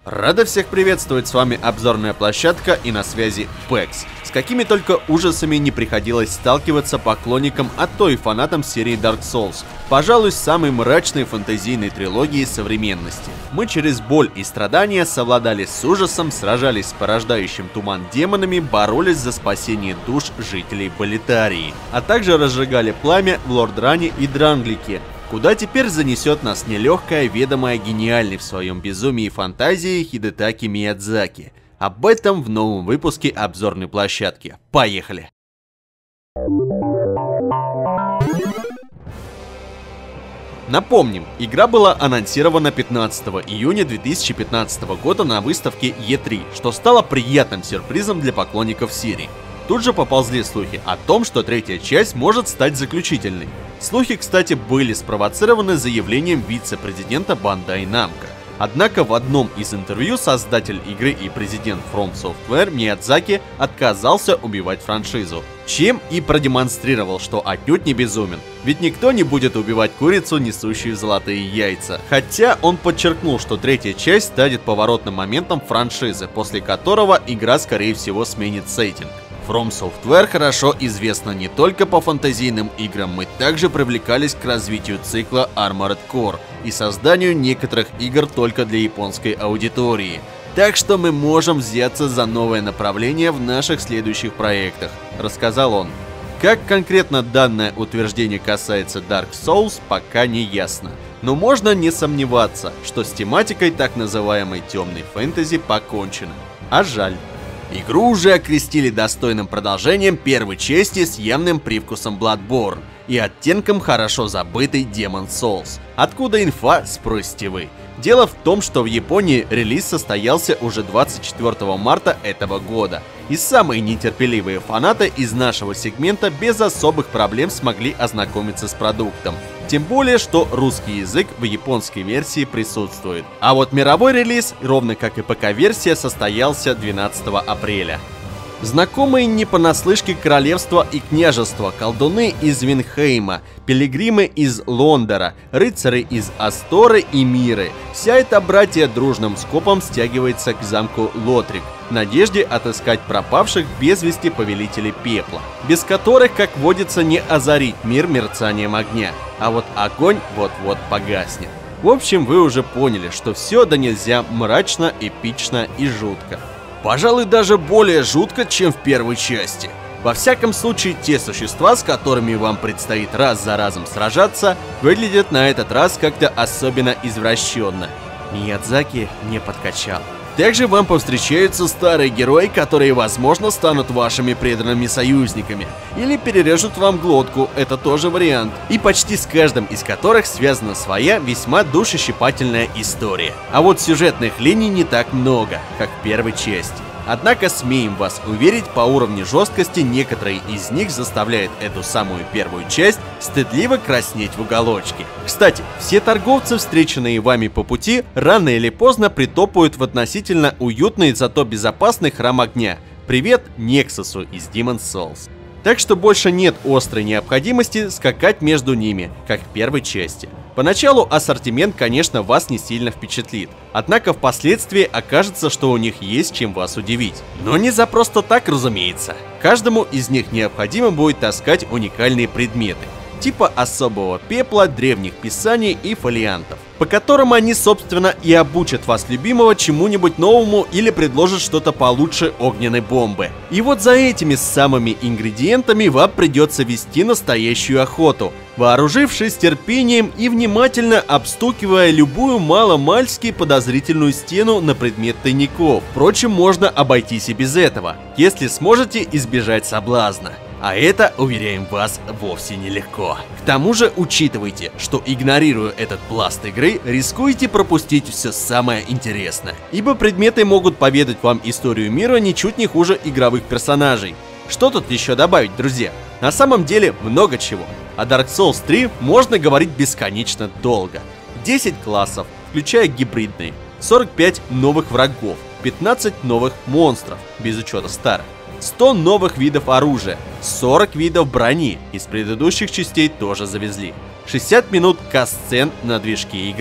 Рада всех приветствовать, с вами обзорная площадка и на связи PEX. С какими только ужасами не приходилось сталкиваться поклонникам, а то и фанатам серии Dark Souls. Пожалуй, самой мрачной фэнтезийной трилогии современности. Мы через боль и страдания совладали с ужасом, сражались с порождающим туман демонами, боролись за спасение душ жителей Болетарии, а также разжигали пламя в Лордране и Дранглике. Куда теперь занесет нас нелегкая, ведомая гениальной в своем безумии и фантазии Хидетаки Миядзаки. Об этом в новом выпуске обзорной площадки. Поехали! Напомним, игра была анонсирована 15 июня 2015 года на выставке E3, что стало приятным сюрпризом для поклонников серии. Тут же поползли слухи о том, что третья часть может стать заключительной. Слухи, кстати, были спровоцированы заявлением вице-президента Bandai Namco. Однако в одном из интервью создатель игры и президент From Software Миядзаки отказался убивать франшизу, чем и продемонстрировал, что отнюдь не безумен. Ведь никто не будет убивать курицу, несущую золотые яйца. Хотя он подчеркнул, что третья часть станет поворотным моментом франшизы, после которого игра скорее всего сменит сеттинг. From Software хорошо известна не только по фэнтезийным играм, мы также привлекались к развитию цикла Armored Core и созданию некоторых игр только для японской аудитории. Так что мы можем взяться за новое направление в наших следующих проектах, рассказал он. Как конкретно данное утверждение касается Dark Souls, пока не ясно. Но можно не сомневаться, что с тематикой так называемой темной фэнтези покончено. А жаль. Игру уже окрестили достойным продолжением первой части с явным привкусом Bloodborne и оттенком хорошо забытой Demon's Souls. Откуда инфа, спросите вы? Дело в том, что в Японии релиз состоялся уже 24 марта этого года, и самые нетерпеливые фанаты из нашего сегмента без особых проблем смогли ознакомиться с продуктом. Тем более, что русский язык в японской версии присутствует. А вот мировой релиз, ровно как и ПК-версия, состоялся 12 апреля. Знакомые не понаслышке королевства и княжества, колдуны из Винхейма, пилигримы из Лондора, рыцари из Асторы и Миры. Вся эта братья дружным скопом стягивается к замку Лотрик в надежде отыскать пропавших без вести повелителей пепла, без которых, как водится, не озарить мир мерцанием огня. А вот огонь вот-вот погаснет. В общем, вы уже поняли, что все да нельзя мрачно, эпично и жутко. Пожалуй, даже более жутко, чем в первой части. Во всяком случае, те существа, с которыми вам предстоит раз за разом сражаться, выглядят на этот раз как-то особенно извращенно. Миядзаки не подкачал. Также вам повстречаются старые герои, которые, возможно, станут вашими преданными союзниками. Или перережут вам глотку, это тоже вариант. И почти с каждым из которых связана своя весьма душещипательная история. А вот сюжетных линий не так много, как в первой части. Однако смеем вас уверить, по уровню жесткости некоторые из них заставляют эту самую первую часть стыдливо краснеть в уголочке. Кстати, все торговцы, встреченные вами по пути, рано или поздно притопают в относительно уютный, зато безопасный храм огня. Привет Нексусу из Demon's Souls. Так что больше нет острой необходимости скакать между ними, как в первой части. Поначалу ассортимент, конечно, вас не сильно впечатлит, однако впоследствии окажется, что у них есть чем вас удивить. Но не за просто так, разумеется. Каждому из них необходимо будет таскать уникальные предметы, типа особого пепла, древних писаний и фолиантов, по которым они, собственно, и обучат вас любимого чему-нибудь новому или предложат что-то получше огненной бомбы. И вот за этими самыми ингредиентами вам придется вести настоящую охоту, вооружившись терпением и внимательно обстукивая любую маломальски подозрительную стену на предмет тайников. Впрочем, можно обойтись и без этого, если сможете избежать соблазна. А это, уверяем вас, вовсе нелегко. К тому же учитывайте, что игнорируя этот пласт игры, рискуете пропустить все самое интересное. Ибо предметы могут поведать вам историю мира ничуть не хуже игровых персонажей. Что тут еще добавить, друзья? На самом деле много чего. О Dark Souls 3 можно говорить бесконечно долго. 10 классов, включая гибридные, 45 новых врагов, 15 новых монстров, без учета старых. 100 новых видов оружия, 40 видов брони, из предыдущих частей тоже завезли, 60 минут кат-сцен на движке игры,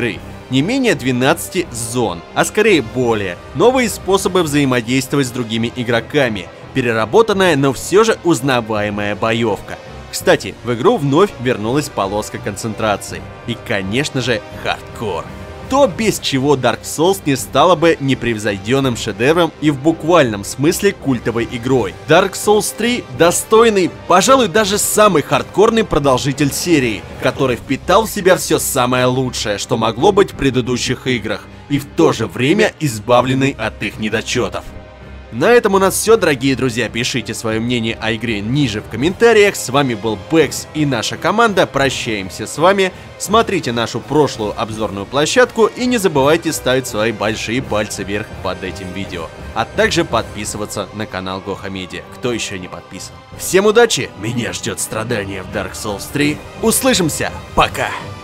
не менее 12 зон, а скорее более, новые способы взаимодействовать с другими игроками, переработанная, но все же узнаваемая боевка. Кстати, в игру вновь вернулась полоска концентрации. И, конечно же, хардкор. То, без чего Dark Souls не стала бы непревзойденным шедевром и в буквальном смысле культовой игрой. Dark Souls 3 достойный, пожалуй, даже самый хардкорный продолжитель серии, который впитал в себя все самое лучшее, что могло быть в предыдущих играх, и в то же время избавленный от их недочетов. На этом у нас все, дорогие друзья. Пишите свое мнение о игре ниже в комментариях. С вами был Бэкс и наша команда. Прощаемся с вами. Смотрите нашу прошлую обзорную площадку и не забывайте ставить свои большие пальцы вверх под этим видео. А также подписываться на канал Гоха Медиа, кто еще не подписан. Всем удачи! Меня ждет страдание в Dark Souls 3. Услышимся! Пока!